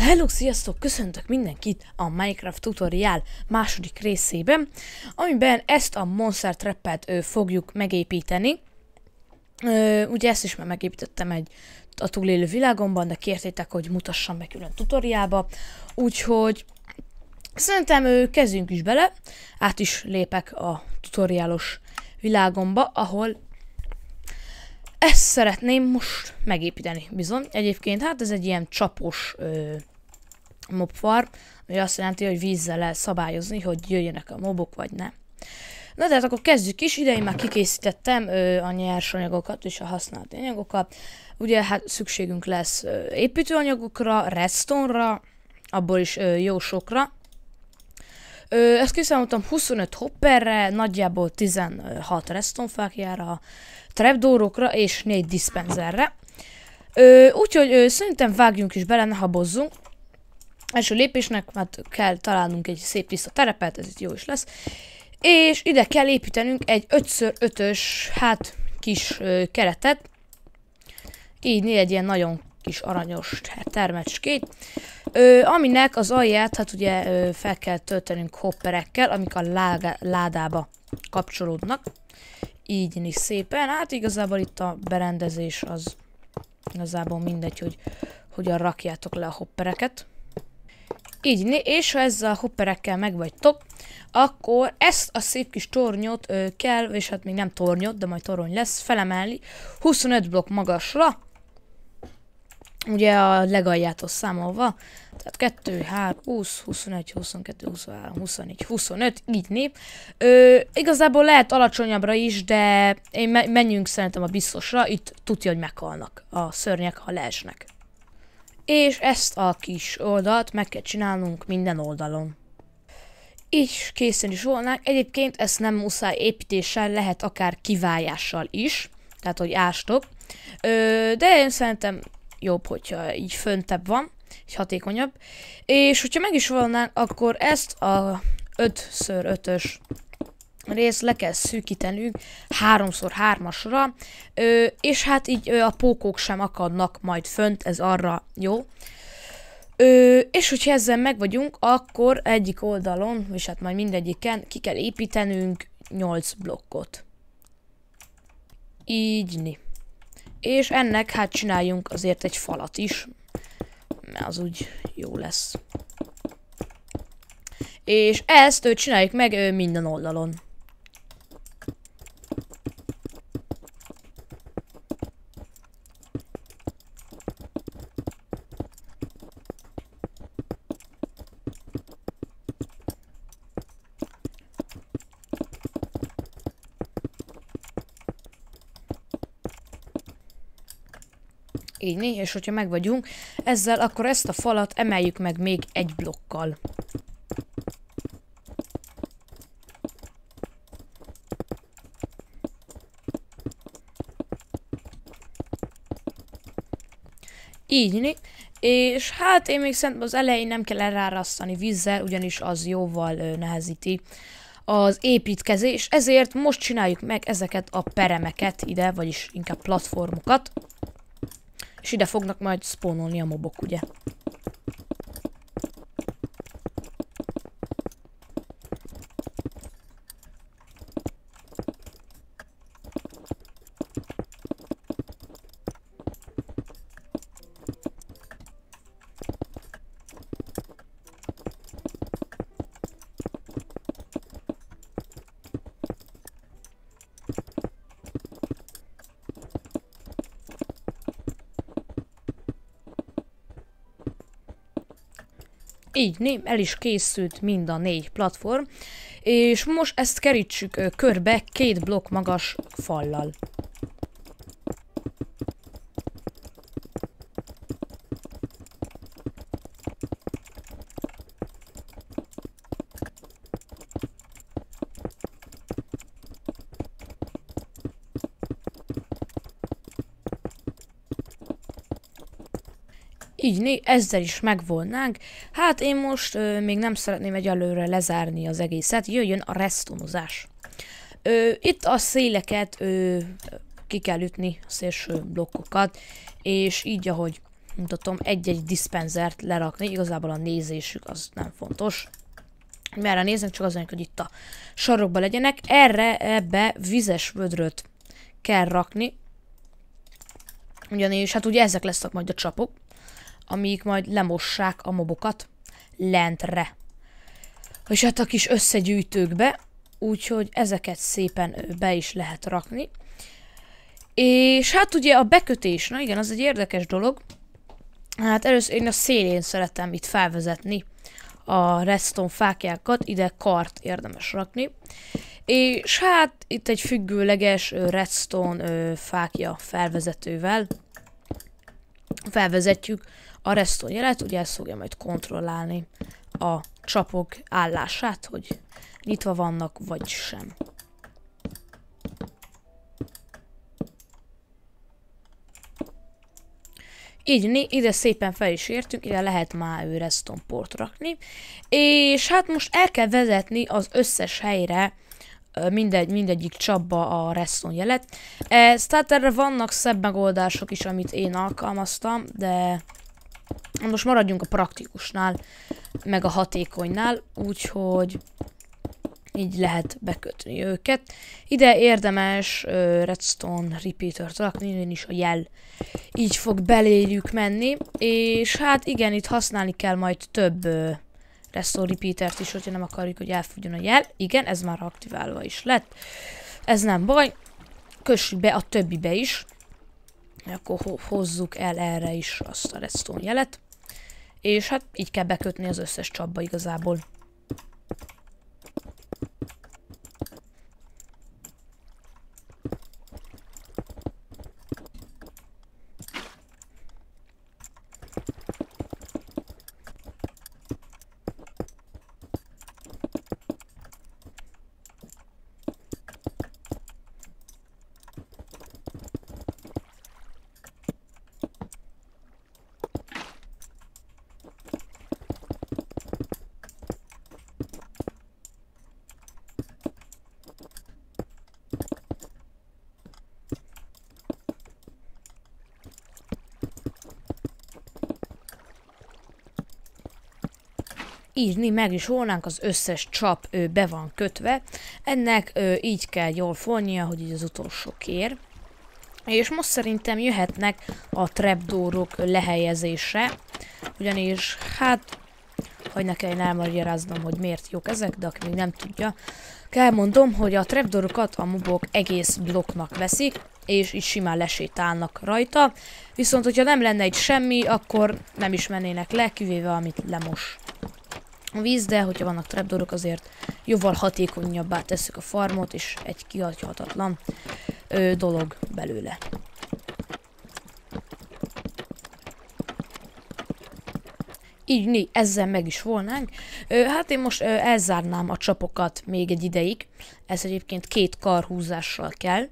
Hello, sziasztok! Köszöntök mindenkit a Minecraft tutorial második részében, amiben ezt a Monster Trap-et fogjuk megépíteni. Ugye ezt is már megépítettem a túlélő világomban, de kértétek, hogy mutassam be külön tutoriálba. Úgyhogy szerintem kezdjünk is bele, át is lépek a tutoriálos világomba, ahol ezt szeretném most megépíteni, bizony. Egyébként hát ez egy ilyen csapos mobfarm, ami azt jelenti, hogy vízzel lehet szabályozni, hogy jöjjenek a mobok, vagy ne. Na de hát akkor kezdjük is, ide én már kikészítettem a nyersanyagokat és a használt anyagokat. Ugye hát szükségünk lesz építőanyagokra, redstone-ra, abból is jó sokra. Ezt kiszámoltam 25 hopperre, nagyjából 16 redstone fákjára, trapdoorokra és 4 dispenzerre. Úgyhogy szerintem vágjunk is bele, ne habozzunk. Első lépésnek hát kell találnunk egy szép tiszta terepet, ez itt jó is lesz. És ide kell építenünk egy 5x5-ös, hát kis keretet. Így egy ilyen nagyon kis aranyos termecskét. Aminek az alját, hát ugye fel kell töltenünk hopperekkel, amik a ládába kapcsolódnak. Így is szépen. Hát igazából itt a berendezés az igazából mindegy, hogy hogyan rakjátok le a hoppereket. Így, és ha ezzel a hopperekkel megvagytok, akkor ezt a szép kis tornyot kell, és hát még nem tornyot, de majd torony lesz, felemelni 25 blokk magasra. Ugye a legaljától számolva. Tehát 2, 3, 20, 21, 22, 23, 24, 25, így nép. Igazából lehet alacsonyabbra is, de menjünk szerintem a biztosra, itt tudja, hogy meghalnak a szörnyek, ha leesnek. És ezt a kis oldalt meg kell csinálnunk minden oldalon. Így készen is volnánk. Egyébként ezt nem muszáj építéssel, lehet akár kivájással is. Tehát, hogy ástok. De én szerintem jobb, hogyha így föntebb van, így hatékonyabb. És hogyha meg is volnánk, akkor ezt a 5x5-ös részt le kell szűkítenünk 3x3-asra, és hát így a pókok sem akadnak majd fönt, ez arra jó. És hogyha ezzel meg vagyunk, akkor egyik oldalon, és hát majd mindegyiken ki kell építenünk 8 blokkot. Így. És ennek hát csináljunk azért egy falat is, mert az úgy jó lesz. És ezt csináljuk meg minden oldalon. Így, és hogyha meg vagyunk ezzel, akkor ezt a falat emeljük meg még egy blokkal. Így, és hát én még szerintem az elején nem kell elrárasztani vízzel, ugyanis az jóval nehezíti az építkezés, ezért most csináljuk meg ezeket a peremeket ide, vagyis inkább platformokat. És ide fognak majd spawnolni a mobok, ugye? Így, el is készült mind a 4 platform, és most ezt kerítsük körbe 2 blokk magas fallal. Így, ezzel is megvolnánk. Hát én most még nem szeretném egyelőre lezárni az egészet, jöjjön a redstone-ozás. Itt a széleket ki kell ütni, a szélső blokkokat, és így ahogy mutatom, egy-egy diszpenzert lerakni, igazából a nézésük az nem fontos. Merre néznek, csak azért, hogy itt a sarokba legyenek. Ebbe vizes vödröt kell rakni. Ugyanis, hát ugye ezek lesznek majd a csapok, amik majd lemossák a mobokat lentre. És hát a kis összegyűjtőkbe, úgyhogy ezeket szépen be is lehet rakni. És hát ugye a bekötés, na igen, az egy érdekes dolog. Hát először én a szélén szeretem itt felvezetni a redstone fákjákat, ide kart érdemes rakni. És hát itt egy függőleges redstone fákja felvezetővel felvezetjük a redstone jelet, ugye ez fogja majd kontrollálni a csapok állását, hogy nyitva vannak vagy sem. Így ide szépen fel is értünk, ide lehet már redstone port rakni, és hát most el kell vezetni az összes helyre, mindegyik csapba a redstone jelet. Tehát erre vannak szebb megoldások is, amit én alkalmaztam, de most maradjunk a praktikusnál, meg a hatékonynál, úgyhogy így lehet bekötni őket. Ide érdemes redstone repeater-t rakni, én is a jel így fog beléjük menni, és hát igen, itt használni kell majd több redstone repeater-t is, hogyha nem akarjuk, hogy elfogjon a jel. Igen, ez már aktiválva is lett. Ez nem baj. Kössük be a többibe is. Akkor hozzuk el erre is azt a redstone jelet. És hát így kell bekötni az összes csapba igazából. Írni meg is volnánk, az összes csap be van kötve. Ennek így kell jól folynia, hogy így az utolsó kér. És most szerintem jöhetnek a trapdoorok lehelyezésre. Ugyanis, hát, hogy ne kelljen elmagyaráznom, hogy miért jók ezek, de aki még nem tudja. Elmondom, hogy a trapdoorokat a mobok egész blokknak veszik, és így simán lesétálnak rajta. Viszont, hogyha nem lenne itt semmi, akkor nem is mennének le, kivéve amit lemos a víz, de hogyha vannak trapdoorok, azért jóval hatékonyabbá tesszük a farmot, és egy kihagyhatatlan dolog belőle. Így ezzel meg is volnánk. Hát én most elzárnám a csapokat még egy ideig. Ez egyébként 2 karhúzással kell.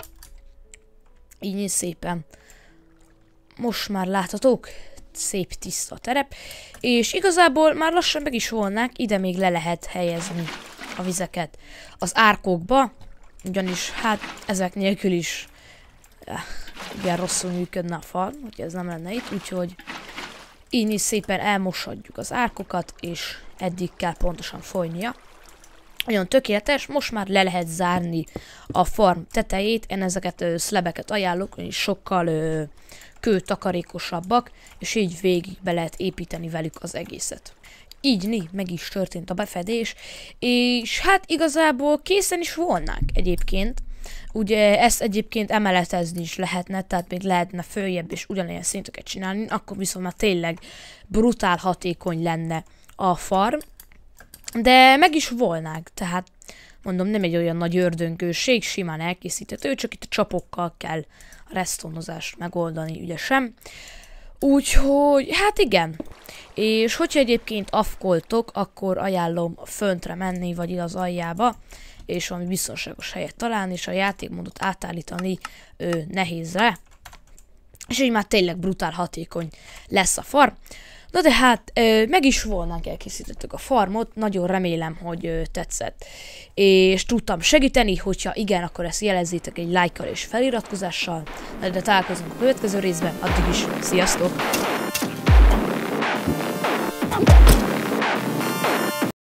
Így szépen. Most már láthatók. Szép tiszta terep. És igazából már lassan meg is volnánk. Ide még le lehet helyezni a vizeket az árkokba. Ugyanis hát ezek nélkül is igen rosszul működne a farm, hogy ez nem lenne itt. Úgyhogy így is szépen elmoshatjuk az árkokat, és eddig kell pontosan folynia. Nagyon tökéletes, most már le lehet zárni a farm tetejét, én ezeket szlebeket ajánlok, és sokkal kőtakarékosabbak, és így végig be lehet építeni velük az egészet. Így meg is történt a befedés, és hát igazából készen is volnánk egyébként. Ugye ezt egyébként emeletezni is lehetne, tehát még lehetne följebb és ugyanilyen szinteket csinálni, akkor viszont már tényleg brutál hatékony lenne a farm. De meg is volnánk, tehát mondom, nem egy olyan nagy ördöngőség, simán elkészíthető, csak itt a csapokkal kell a redstone-ozást megoldani ügyesen. Úgyhogy, hát igen. És hogyha egyébként afkoltok, akkor ajánlom föntre menni, vagy ide az aljába, és valami biztonságos helyet találni, és a játékmódot átállítani nehézre. És így már tényleg brutál hatékony lesz a farm. Na de hát, meg is volnánk, elkészítettük a farmot, nagyon remélem, hogy tetszett. És tudtam segíteni, hogyha igen, akkor ezt jelezzétek egy lájkkal és feliratkozással. Na de találkozunk a következő részben, addig is, sziasztok!